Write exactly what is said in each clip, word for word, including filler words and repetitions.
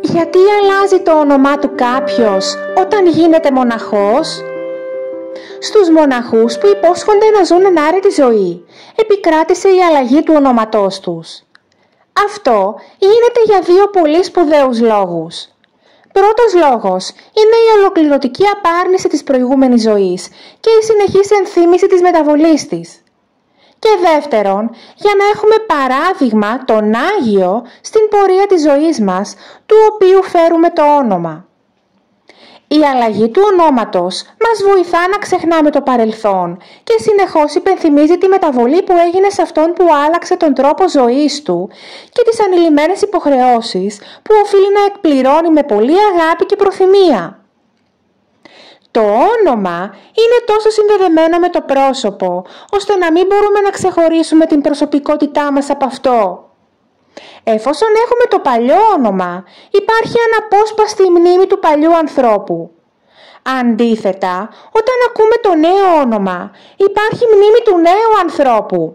Γιατί αλλάζει το όνομά του κάποιος όταν γίνεται μοναχός? Στους μοναχούς που υπόσχονται να ζουν ενάρετη ζωή, επικράτησε η αλλαγή του ονόματός τους. Αυτό γίνεται για δύο πολύ σπουδαίους λόγους. Πρώτος λόγος είναι η ολοκληρωτική απάρνηση της προηγούμενης ζωής και η συνεχής ενθύμηση της μεταβολής της. Και δεύτερον, για να έχουμε παράδειγμα τον Άγιο στην πορεία της ζωής μας, του οποίου φέρουμε το όνομα. Η αλλαγή του ονόματος μας βοηθά να ξεχνάμε το παρελθόν και συνεχώς υπενθυμίζει τη μεταβολή που έγινε σε αυτόν που άλλαξε τον τρόπο ζωής του και τις ανηλυμένες υποχρεώσεις που οφείλει να εκπληρώνει με πολλή αγάπη και προθυμία. Το όνομα είναι τόσο συνδεδεμένο με το πρόσωπο, ώστε να μην μπορούμε να ξεχωρίσουμε την προσωπικότητά μας από αυτό. Εφόσον έχουμε το παλιό όνομα, υπάρχει αναπόσπαστη μνήμη του παλιού ανθρώπου. Αντίθετα, όταν ακούμε το νέο όνομα, υπάρχει μνήμη του νέου ανθρώπου.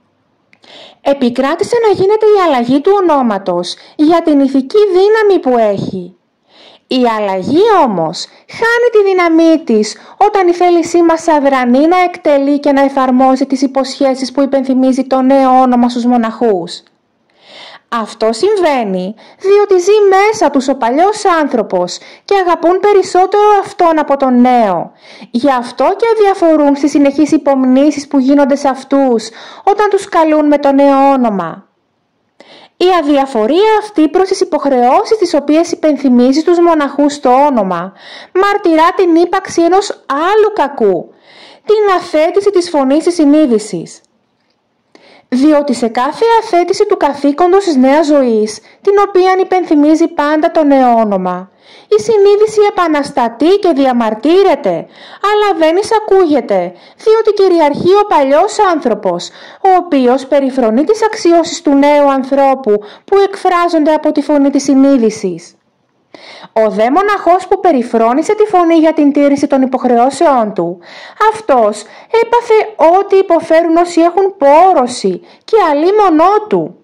Επικράτησε να γίνεται η αλλαγή του ονόματος για την ηθική δύναμη που έχει. Η αλλαγή όμως χάνει τη δύναμή της όταν η θέλησή μας αδρανεί να εκτελεί και να εφαρμόζει τις υποσχέσεις που υπενθυμίζει το νέο όνομα στους μοναχούς. Αυτό συμβαίνει διότι ζει μέσα τους ο παλιός άνθρωπος και αγαπούν περισσότερο αυτόν από τον νέο. Γι' αυτό και αδιαφορούν στις συνεχείς υπομνήσεις που γίνονται σε αυτούς όταν τους καλούν με το νέο όνομα. Η αδιαφορία αυτή προς τις υποχρεώσεις τις οποίες υπενθυμίζει τους μοναχούς το όνομα μαρτυρά την ύπαρξη ενός άλλου κακού, την αθέτηση της φωνής της συνείδησης. Διότι σε κάθε αθέτηση του καθήκοντος της νέας ζωής, την οποία υπενθυμίζει πάντα το νέο όνομα, η συνείδηση επαναστατεί και διαμαρτύρεται, αλλά δεν εισακούγεται, διότι κυριαρχεί ο παλιός άνθρωπος, ο οποίος περιφρονεί τις αξιώσεις του νέου ανθρώπου που εκφράζονται από τη φωνή της συνείδησης. Ο δε μοναχός που περιφρόνησε τη φωνή για την τήρηση των υποχρεώσεών του, αυτός έπαθε ό,τι υποφέρουν όσοι έχουν πόρωση και αλίμονό του.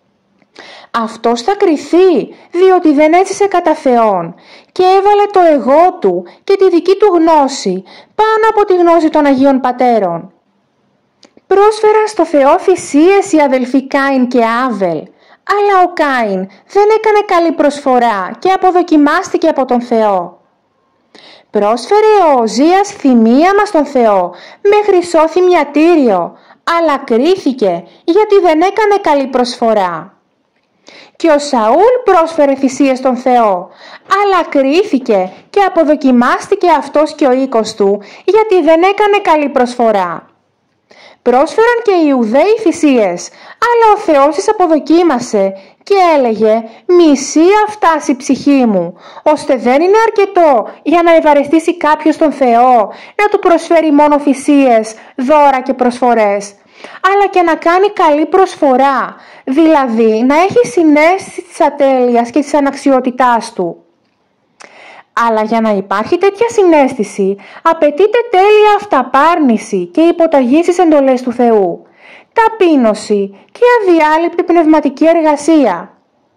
Αυτός θα κριθεί διότι δεν έζησε κατά Θεόν και έβαλε το εγώ του και τη δική του γνώση πάνω από τη γνώση των Αγίων Πατέρων. Πρόσφεραν στο Θεό θυσίες οι αδελφοί Κάιν και Άβελ, αλλά ο Κάιν δεν έκανε καλή προσφορά και αποδοκιμάστηκε από τον Θεό. Πρόσφερε ο Οζίας θυμία μας στον Θεό με χρυσό θυμιατήριο, αλλά κρίθηκε γιατί δεν έκανε καλή προσφορά. Και ο Σαούλ πρόσφερε θυσίες στον Θεό, αλλά κρίθηκε και αποδοκιμάστηκε αυτός και ο οίκος του γιατί δεν έκανε καλή προσφορά. Πρόσφεραν και οι Ιουδαίοι θυσίες, αλλά ο Θεός τις αποδοκίμασε και έλεγε «Μισή αυτάς η ψυχή μου», ώστε δεν είναι αρκετό για να ευαρεστήσει κάποιος τον Θεό να του προσφέρει μόνο θυσίες, δώρα και προσφορές, αλλά και να κάνει καλή προσφορά, δηλαδή να έχει συναίσθηση της ατέλειας και της αναξιότητάς του. Αλλά για να υπάρχει τέτοια συναίσθηση, απαιτείται τέλεια αυταπάρνηση και υποταγή στις εντολές του Θεού, ταπείνωση και αδιάλειπτη πνευματική εργασία.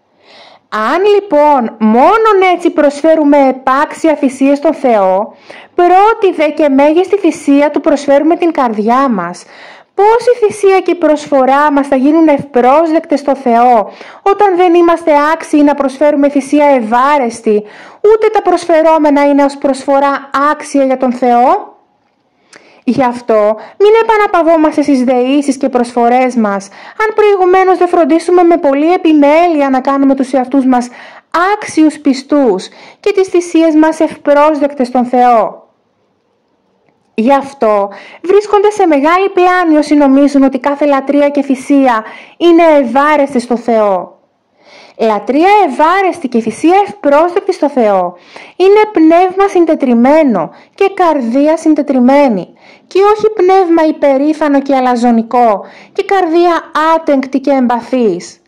Αν λοιπόν μόνον έτσι προσφέρουμε επάξια θυσίες στον Θεό, πρώτη δε και μέγιστη θυσία του προσφέρουμε την καρδιά μας, πώς η θυσία και η προσφορά μας θα γίνουν ευπρόσδεκτες στο Θεό, όταν δεν είμαστε άξιοι να προσφέρουμε θυσία ευάρεστη, ούτε τα προσφερόμενα είναι ως προσφορά άξια για τον Θεό. Γι' αυτό μην επαναπαυόμαστε στις δεήσεις και προσφορές μας, αν προηγουμένως δεν φροντίσουμε με πολλή επιμέλεια να κάνουμε τους εαυτούς μας άξιους πιστούς και τις θυσίες μας ευπρόσδεκτες στον Θεό. Γι' αυτό βρίσκονται σε μεγάλη πλάνη όσοι νομίζουν ότι κάθε λατρεία και θυσία είναι ευάρεστη στο Θεό. Λατρεία ευάρεστη και θυσία ευπρόσδεκτη στο Θεό είναι πνεύμα συντετριμμένο και καρδία συντετριμένη και όχι πνεύμα υπερήφανο και αλαζονικό και καρδία άτεγκτη και εμπαθής.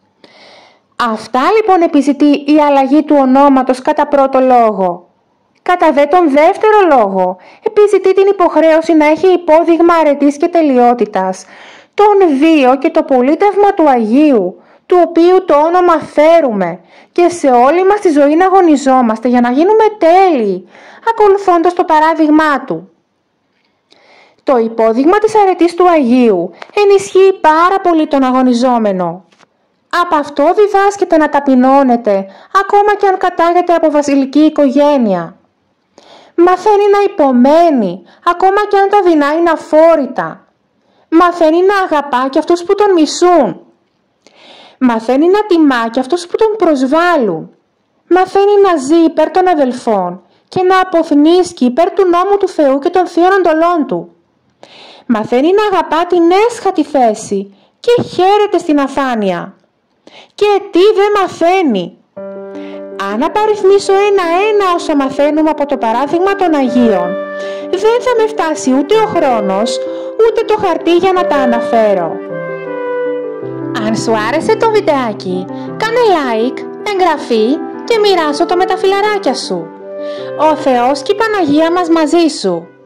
Αυτά λοιπόν επιζητεί η αλλαγή του ονόματος κατά πρώτο λόγο. Κατά δε τον δεύτερο λόγο, επιζητεί την υποχρέωση να έχει υπόδειγμα αρετής και τελειότητας, τον βίο και το πολίτευμα του Αγίου, του οποίου το όνομα φέρουμε και σε όλη μας τη ζωή να αγωνιζόμαστε για να γίνουμε τέλειοι, ακολουθώντας το παράδειγμά του. Το υπόδειγμα της αρετής του Αγίου ενισχύει πάρα πολύ τον αγωνιζόμενο. Από αυτό διδάσκεται να ταπεινώνεται, ακόμα και αν κατάγεται από βασιλική οικογένεια. Μαθαίνει να υπομένει, ακόμα και αν τα δεινά είναι αφόρητα. Μαθαίνει να αγαπά και αυτούς που τον μισούν. Μαθαίνει να τιμά και αυτούς που τον προσβάλλουν. Μαθαίνει να ζει υπέρ των αδελφών και να αποθνίσκει υπέρ του νόμου του Θεού και των θείων εντολών του. Μαθαίνει να αγαπά την έσχατη θέση και χαίρεται στην αφάνεια. Και τι δεν μαθαίνει! Αν απαριθμίσω ένα-ένα όσα μαθαίνουμε από το παράδειγμα των Αγίων, δεν θα με φτάσει ούτε ο χρόνος, ούτε το χαρτί για να τα αναφέρω. Αν σου άρεσε το βιντεάκι, κάνε like, εγγραφή και μοιράσου το με τα φιλαράκια σου. Ο Θεός και η Παναγία μας μαζί σου.